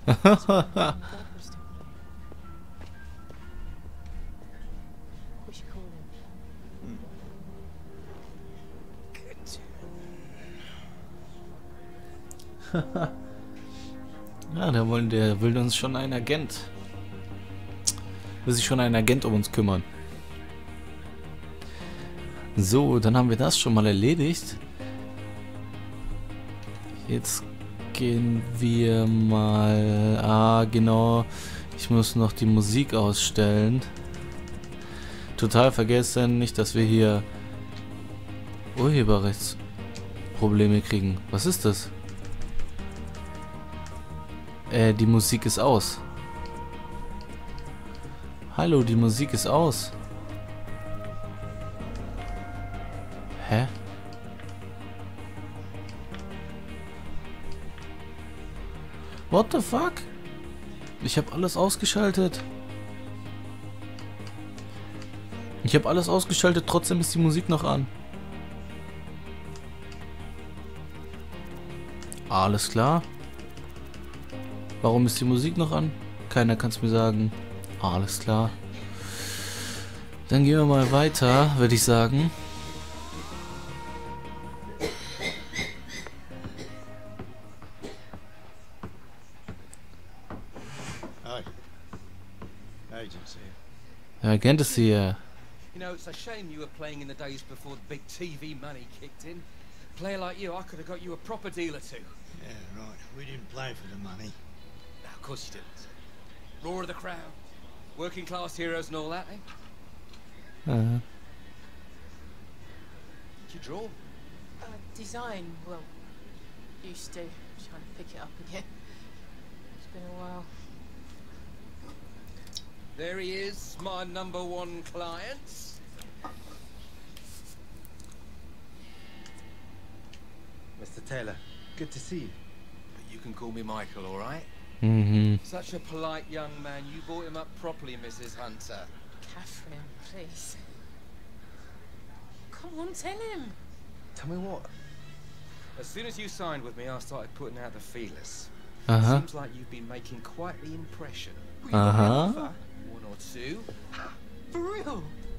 Ja, der will uns schon ein Agent. Will sich schon ein Agent um uns kümmern. So, dann haben wir das schon mal erledigt. Jetzt gehen wir mal... Ah, genau. Ich muss noch die Musik ausstellen. Total vergessen, nicht, dass wir hier Urheberrechtsprobleme kriegen. Was ist das? Die Musik ist aus. Hallo, die Musik ist aus. Hä? What the fuck? Ich habe alles ausgeschaltet. Ich habe alles ausgeschaltet, trotzdem ist die Musik noch an. Alles klar. Warum ist die Musik noch an? Keiner kann es mir sagen. Alles klar. Dann gehen wir mal weiter, würde ich sagen. Hi. Agency. Der Agent ist hier. You know, it's a shame you were playing in the days before the big TV money kicked in. A player like you, I could have got you a proper deal or two. Yeah, right. We didn't play for the money. No, of course you didn't. Roar of the crowd, working class heroes and all that, eh? Did you draw? Design, well, used to. Trying to pick it up again. It's been a while. There he is, my #1 client. Mr. Taylor, good to see you. But you can call me Michael, all right? Mhm. Such a polite young man. You brought him up properly, Mrs. Hunter. Catherine, please. Come on, tell him. Tell me what? As soon as you signed with me, I started putting out the feelers. Aha. Seems like you've been making quite the impression. Aha. One or two. For real?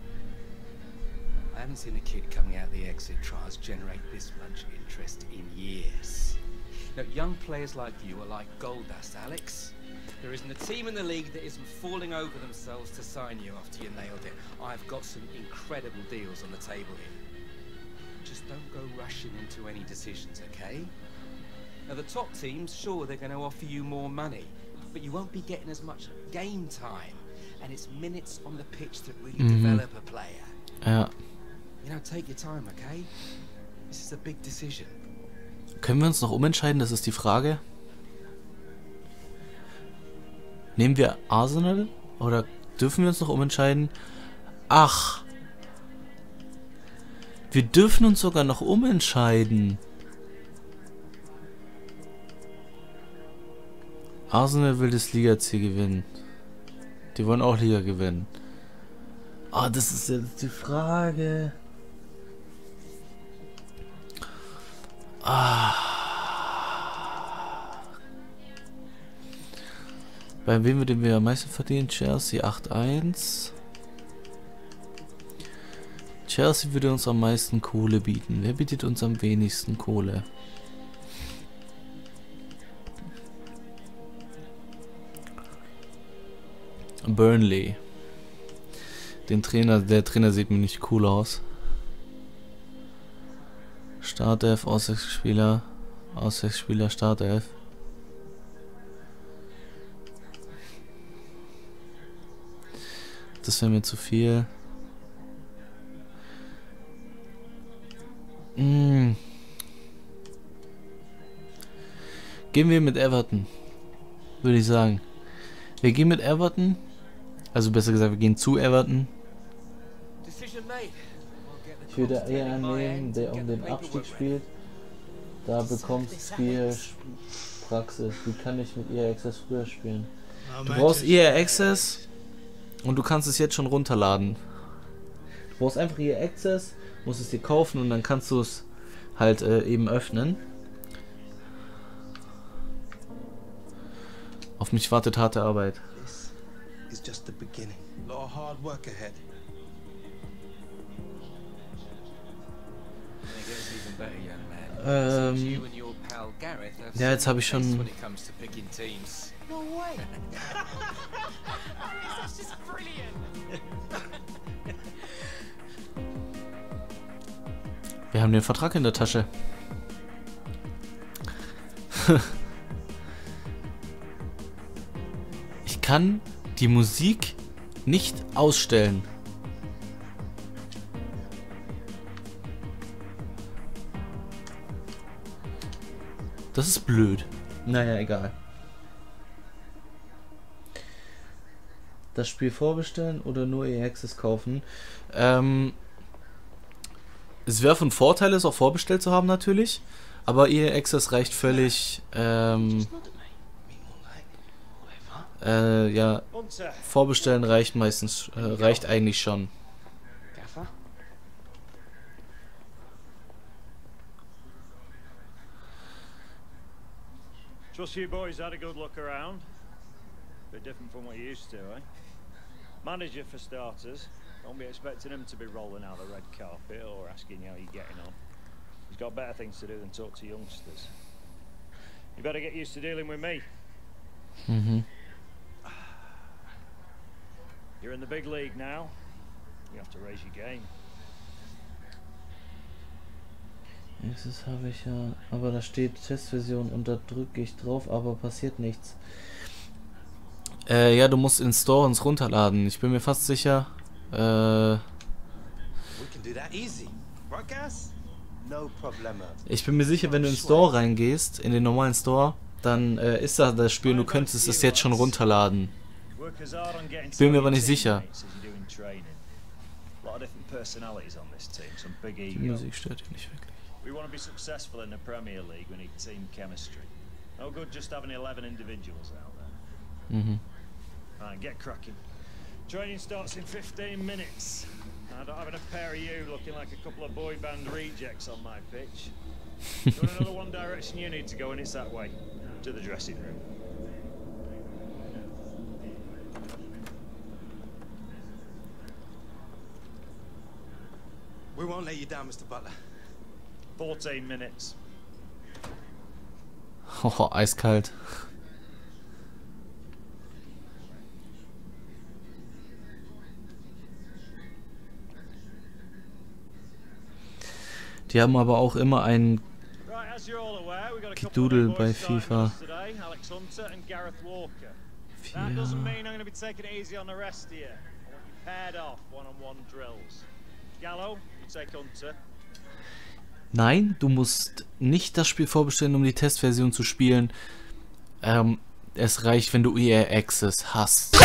I haven't seen a kid coming out the exit trials generate this much interest in years. Now, young players like you are like gold dust, Alex. There isn't a team in the league that isn't falling over themselves to sign you after you nailed it. I've got some incredible deals on the table here. Just don't go rushing into any decisions, okay? Now, the top teams, sure, they're going to offer you more money, but you won't be getting as much game time, and it's minutes on the pitch that really develop a player. Ja. You know, take your time, okay? This is a big decision. Können wir uns noch umentscheiden? Das ist die Frage. Nehmen wir Arsenal? Oder dürfen wir uns noch umentscheiden? Ach. Wir dürfen uns sogar noch umentscheiden. Arsenal will das Liga-Ziel gewinnen. Die wollen auch Liga gewinnen. Ah, das ist jetzt die Frage. Bei wem würden wir am meisten verdienen? Chelsea 8-1. Chelsea würde uns am meisten Kohle bieten. Wer bietet uns am wenigsten Kohle? Burnley. Der Trainer sieht mir nicht cool aus. Startelf, Auswechselspieler, Startelf. Das wäre mir zu viel. Gehen wir mit Everton, würde ich sagen. Wir gehen mit Everton. Also besser gesagt, wir gehen zu Everton. Ich würde eher annehmen, der um den Abstieg spielt. Da bekommst du viel Praxis. Wie kann ich mit EA Access früher spielen? Du brauchst EA Access und du kannst es jetzt schon runterladen. Du brauchst einfach EA Access, musst es dir kaufen und dann kannst du es halt eben öffnen. Auf mich wartet harte Arbeit. This is just the beginning. A lot of hard work ahead. Ja, jetzt habe ich schon... No way. That's just brilliant. Wir haben den Vertrag in der Tasche. Ich kann die Musik nicht ausstellen. Das ist blöd. Naja, egal. Das Spiel vorbestellen oder nur EA Access kaufen? Es wäre von Vorteil, es auch vorbestellt zu haben natürlich. Aber EA Access reicht völlig. Ja, vorbestellen reicht meistens, reicht eigentlich schon. Trust you boys had a good look around. Bit different from what you used to, eh? Manager for starters. Don't be expecting him to be rolling out the red carpet or asking you how you're getting on. He's got better things to do than talk to youngsters. You better get used to dealing with me. You're in the big league now. You have to raise your game. Nächstes habe ich ja, aber da steht Testversion und da drücke ich drauf, aber passiert nichts. Ja, du musst in Store uns runterladen. Ich bin mir fast sicher. Ich bin mir sicher, wenn du in den Store reingehst, in den normalen Store, dann ist da das Spiel, du könntest es jetzt schon runterladen. Ich bin mir aber nicht sicher. Die Musik stört dich nicht wirklich. We want to be successful in the Premier League. We need team chemistry. No good just having 11 individuals out there. Right, get cracking. Training starts in 15 minutes. I don't have a pair of you looking like a couple of boy band rejects on my pitch. There's another one direction you need to go, and it's that way, to the dressing room. We won't let you down, Mr. Butler. 14 minutes. Oh, eiskalt. Die haben aber auch immer einen Gedudel bei FIFA. Nein, du musst nicht das Spiel vorbestellen, um die Testversion zu spielen. Es reicht, wenn du EA Access hast.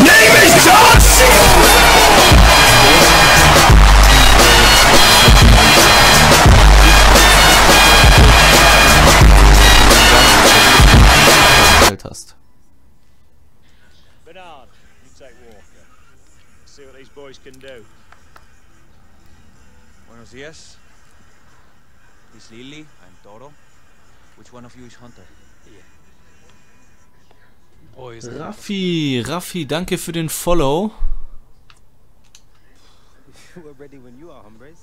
Hast. Bernard, you take Walker. See what these boys can do. Buenos días. He's Lily, I'm Toro. Which one of you is Hunter? Boys. Raffi, danke für den Follow. We're ready when you are, hombres.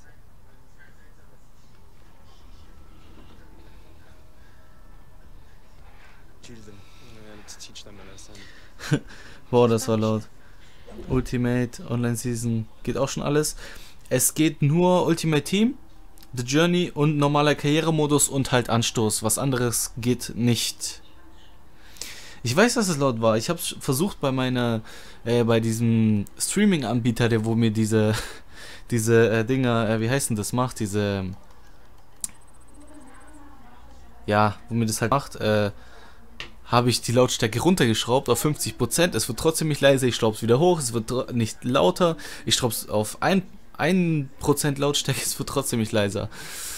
Boah, das war laut. Ultimate, Online Season, geht auch schon alles. Es geht nur Ultimate Team, The Journey und normaler Karrieremodus und halt Anstoß. Was anderes geht nicht. Ich weiß, dass es laut war. Ich habe versucht bei meiner, bei diesem Streaming-Anbieter, der wo mir diese Dinger, wie heißt denn das, macht, diese, ja, wo mir das halt macht, habe ich die Lautstärke runtergeschraubt auf 50%. Es wird trotzdem nicht leiser. Ich schraube es wieder hoch. Es wird nicht lauter. Ich schraube es auf 1% Lautstärke. Es wird trotzdem nicht leiser.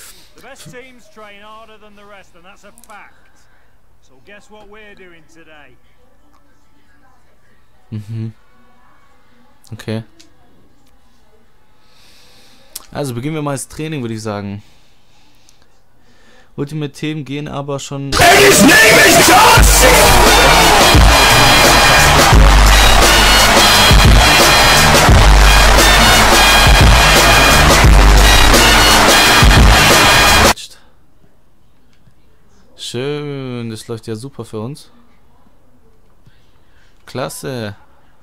Okay. Also beginnen wir mal das Training, würde ich sagen. Ultimate-Themen gehen aber schon... Schön, das läuft ja super für uns. Klasse.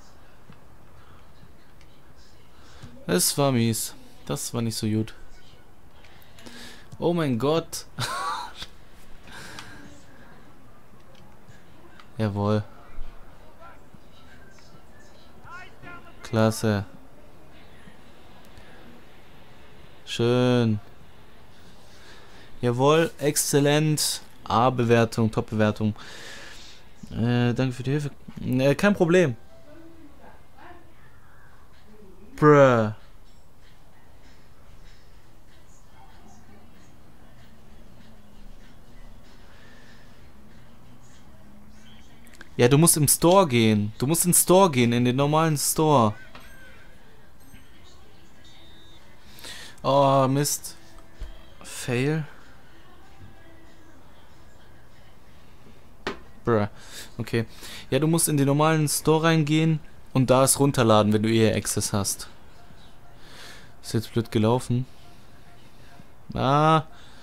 Es war mies. Das war nicht so gut. Oh mein Gott. Jawohl. Klasse. Schön. Jawohl, exzellent. A-Bewertung, Top-Bewertung. Danke für die Hilfe. Kein Problem. Bruh. Ja, du musst im Store gehen. Du musst in den Store gehen, in den normalen Store. Oh, Mist. Fail. Bruh. Okay. Ja, du musst in den normalen Store reingehen und da es runterladen, wenn du EA Access hast. Ist jetzt blöd gelaufen. Ah.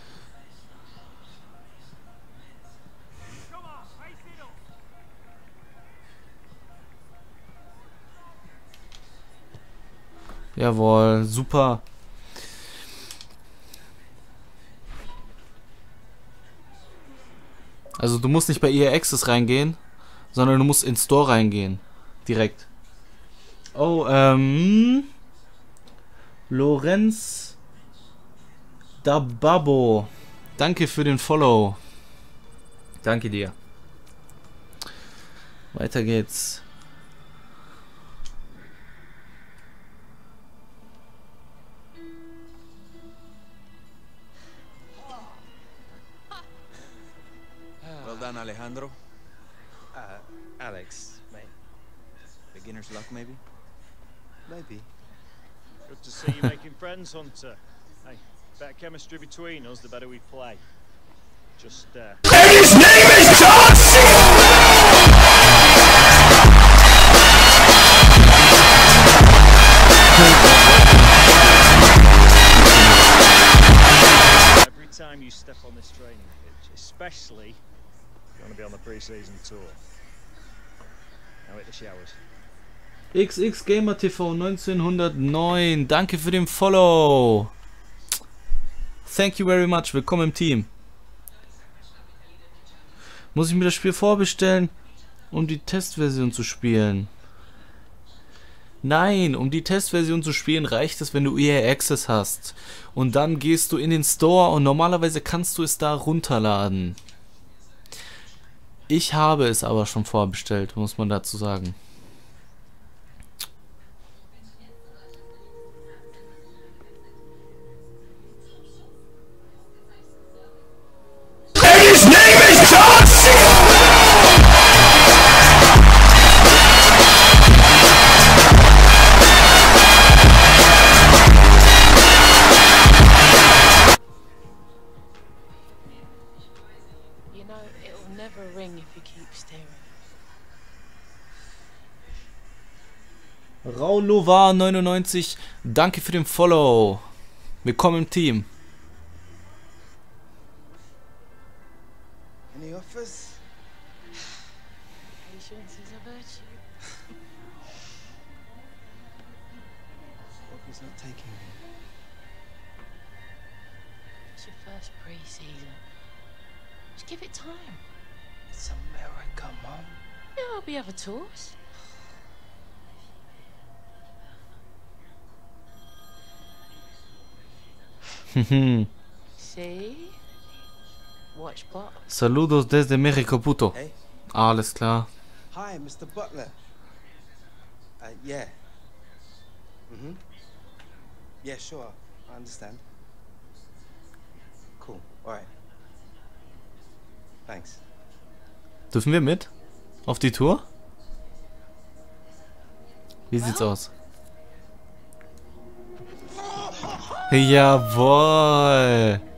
Jawohl, super. Also du musst nicht bei EA Access reingehen, sondern du musst in Store reingehen. Direkt. Oh, Lorenz Dababo. Danke für den Follow. Danke dir. Weiter geht's. Well done, Alejandro. Alex, mate. Beginner's luck, maybe? Maybe. Good to see you making friends, Hunter. Hey, better chemistry between us, the better we play. Just, And his name is John Every time you step on this training pitch, especially if you want to be on the pre-season tour. Now hit the showers. XX Gamer TV 1909. Danke für den Follow. Thank you very much. Willkommen im Team. Muss ich mir das Spiel vorbestellen, um die Testversion zu spielen? Nein, um die Testversion zu spielen reicht es, wenn du EA Access hast. Und dann gehst du in den Store und normalerweise kannst du es da runterladen. Ich habe es aber schon vorbestellt, muss man dazu sagen. Raulova 99, danke für den Follow. Willkommen im Team. Any offers? Patience is a virtue. He's not taking me. It's your first pre-season. Just give it time. It's America, Mom. Yeah, there'll be other tours. See? Watch what? Saludos desde México, puto. Hey. Alles klar. Hi, Mr. Butler. Yeah. Yeah, sure. I understand. Cool. All right. Thanks. Dürfen wir mit? Auf die Tour? Wie sieht's aus? Jawohl!